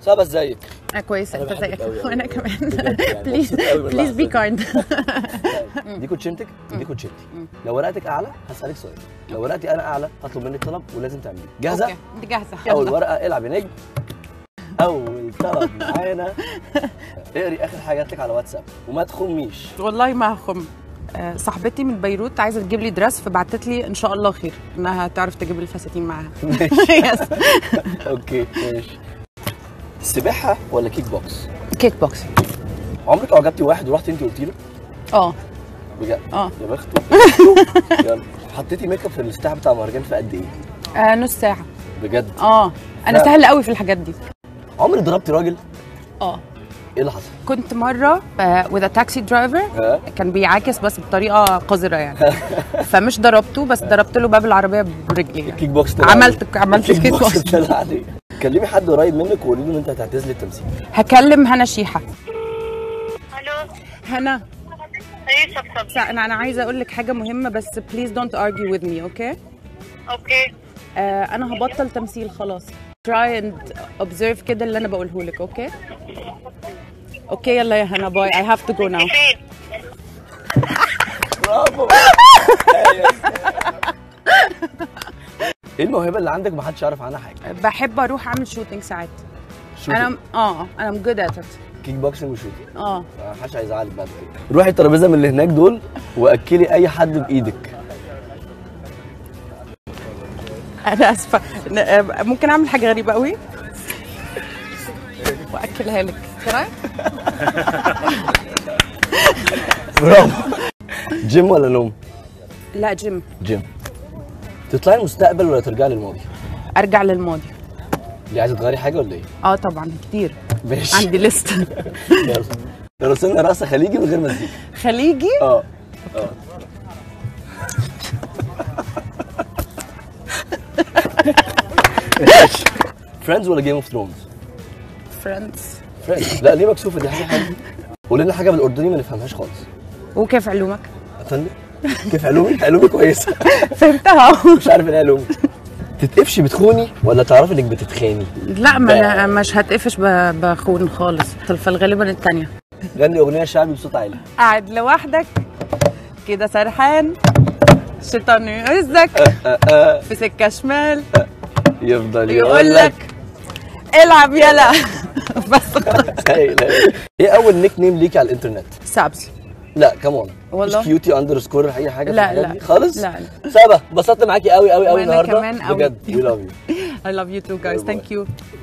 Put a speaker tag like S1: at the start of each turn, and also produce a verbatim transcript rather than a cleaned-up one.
S1: سابا ازيك؟
S2: اه كويسه، انت ازيك؟ وانا كمان.
S1: يعني
S2: بليز بليز بي كايند.
S1: دي كوتشنتك ودي كوتشنتي. لو ورقتك اعلى هسالك سؤال، لو ورقتي انا اعلى هطلب منك طلب ولازم تعمليه. جاهزه؟
S2: اوكي انت جاهزه.
S1: اول ورقه العب يا نجم. اول طلب معانا اقري اخر حاجه جات لك على واتساب وما تخميش.
S2: والله ما هخم. صاحبتي من بيروت عايزه تجيب لي درس، فبعتت لي ان شاء الله خير انها تعرف تجيب لي الفساتين معاها.
S1: ماشي. اوكي ماشي. سباحه ولا كيك بوكس؟
S2: كيك بوكس.
S1: عمرك اعجبتي واحد ورحتي انت قلتي له؟
S2: اه
S1: بجد؟
S2: اه
S1: يا بخته. يلا حطيتي ميك اب في الافتتاح بتاع المهرجان في قد ايه؟
S2: آه نص ساعه.
S1: بجد؟
S2: اه انا
S1: لا.
S2: سهل قوي في الحاجات دي.
S1: عمرك ضربتي راجل؟
S2: اه
S1: ايه اللي حصل؟
S2: كنت مره وذ تاكسي درايفر كان بيعاكس بس بطريقه قذره يعني. فمش ضربته بس ضربت له باب العربيه برجلي يعني.
S1: كيك بوكس.
S2: عملت عملت كيك بوكس.
S1: كلمي حد قريب منك وقولي له ان انت هتعتزلي التمثيل.
S2: هكلم هنا شيحه.
S3: الو
S2: هنا
S3: ايه صبصب.
S2: انا انا عايزه اقول لك حاجه مهمه بس بليز دونت argue with me اوكي؟
S3: اوكي
S2: آه انا هبطل تمثيل خلاص. try and observe كده اللي انا بقوله لك اوكي؟ اوكي يلا يا هنا باي. I have to go now.
S3: فين؟
S1: برافو. ايه الموهبه اللي عندك محدش يعرف عنها حاجه؟
S2: بحب اروح اعمل شوتينج ساعات.
S1: شوتينج.
S2: انا اه انا good at it.
S1: كيك بوكسنج وشوتينج.
S2: اه
S1: محدش هيزعلك بعد كده. روحي الترابيزه من اللي هناك دول واكلي اي حد بايدك.
S2: انا اسفه ممكن اعمل حاجه غريبه قوي واكلها لك. تمام.
S1: برافو. جيم ولا نوم؟
S2: لا جيم.
S1: جيم. تطلعي المستقبل ولا ترجعي للماضي؟
S2: ارجع للماضي.
S1: اللي عايزه تغيري حاجه ولا ايه؟
S2: اه طبعا كتير.
S1: ماشي.
S2: عندي ليست.
S1: يلا راسلنا رقصه خليجي من غير مزيكا.
S2: خليجي؟
S1: اه اه. فريندز ولا جيم اوف ثرونز؟
S2: فريندز.
S1: فريندز. لا ليه مكسوفه؟ دي حاجه حلوه. قولي لنا حاجه بالاردني ما نفهمهاش خالص.
S2: وكيف علومك؟
S1: افندم كيف علومي؟ علومي كويسه.
S2: فهمتها.
S1: مش عارف ايه علومي. تتقفشي بتخوني ولا تعرفي انك بتتخاني؟
S2: لا ما انا مش هتقفش بخون خالص، فغالبا الثانيه.
S1: غني اغنيه شعبي بصوت عالي.
S2: قاعد لوحدك كده سرحان، الشيطان يهزك في سكه شمال
S1: يفضل
S2: يقول لك العب يلا. بس
S1: ايه اول نيك نيم ليكي على الانترنت؟
S2: سابس.
S1: لا كمان
S2: والله
S1: مش كيوتي اندرسكور اي حاجه؟
S2: لا لا
S1: خالص.
S2: لا
S1: سابا انبسطت معاكي قوي قوي قوي
S2: النهارده. وانا كمان قوي
S1: بجد. وي لاف يو.
S2: I love you too guys. Thank you.